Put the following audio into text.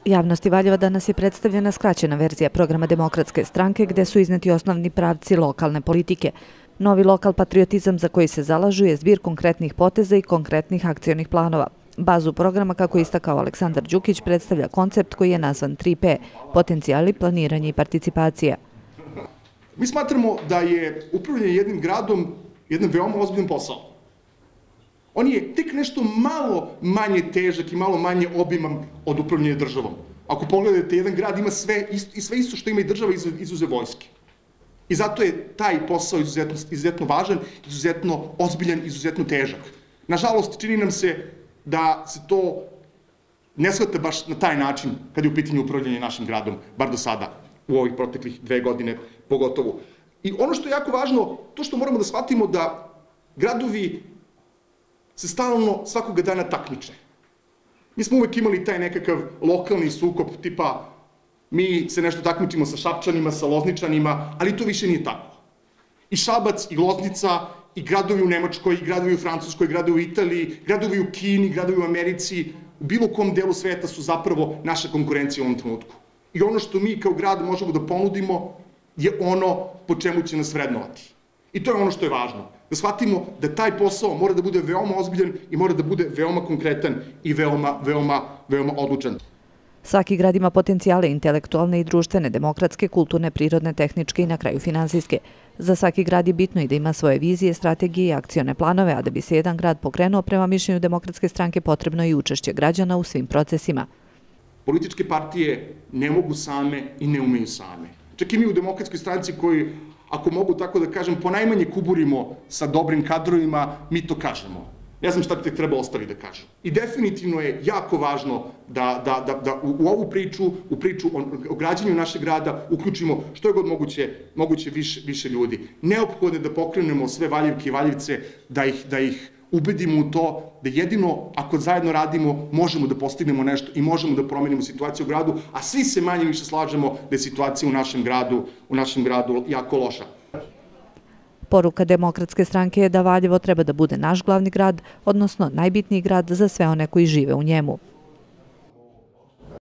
Javnosti Valjeva danas je predstavljena skraćena verzija programa Demokratske stranke gde su izneti osnovni pravci lokalne politike. Novi lokal patriotizam za koji se zalažu je zbir konkretnih poteza i konkretnih akcionih planova. Bazu programa, kako je istakao Aleksandar Đukić, predstavlja koncept koji je nazvan 3P – potencijali, planiranje i participacija. Mi smatramo da je upravljanje jednim gradom jedan veoma ozbiljan posao. On je tek nešto malo manje težak i malo manje obiman od upravljanja državom. Ako pogledate, jedan grad ima sve isto što ima i država izuzev vojske. I zato je taj posao izuzetno važan, izuzetno ozbiljan, izuzetno težak. Nažalost, čini nam se da se to ne shvata baš na taj način kada je u pitanju upravljanje našim gradom, bar do sada, u ovih proteklih 2 godine pogotovo. I ono što je jako važno, to što moramo da shvatimo da gradovi se stalno svakoga dana takmiče. Mi smo uvek imali taj nekakav lokalni sukob, tipa mi se nešto takmičimo sa Šapčanima, sa Lozničanima, ali to više nije tako. I Šabac, i Loznica, i gradovi u Nemačkoj, i gradovi u Francuskoj, i gradovi u Italiji, gradovi u Kini, gradovi u Americi, u bilo kom delu sveta su zapravo naša konkurencija u ovom trenutku. I ono što mi kao grad možemo da ponudimo je ono po čemu će nas vrednovati. I to je ono što je važno. Da shvatimo da taj posao mora da bude veoma ozbiljan i mora da bude veoma konkretan i veoma odlučan. Svaki grad ima potencijale intelektualne i društvene, demokratske, kulturne, prirodne, tehničke i na kraju finansijske. Za svaki grad je bitno i da ima svoje vizije, strategije i akcione planove, a da bi se jedan grad pokrenuo prema mišljenju Demokratske stranke potrebno je i učešće građana u svim procesima. Političke partije ne mogu same i ne umeju same. Čak i mi u Demokratskoj stranci koji, ako mogu tako da kažem, ponajmanje kuburimo sa dobrim kadrovima, mi to kažemo. Ne znam šta bi tek treba ostali da kažu. I definitivno je jako važno da u ovu priču, u priču o građenju našeg grada uključimo što je god moguće više ljudi. Neophodno je da pokrenemo sve Valjevke i Valjevce, da ih ubedimo u to da jedino ako zajedno radimo možemo da postignemo nešto i možemo da promenimo situaciju u gradu, a svi se manje više slažemo da je situacija u našem gradu jako loša. Poruka Demokratske stranke je da Valjevo treba da bude naš glavni grad, odnosno najbitniji grad za sve one koji žive u njemu.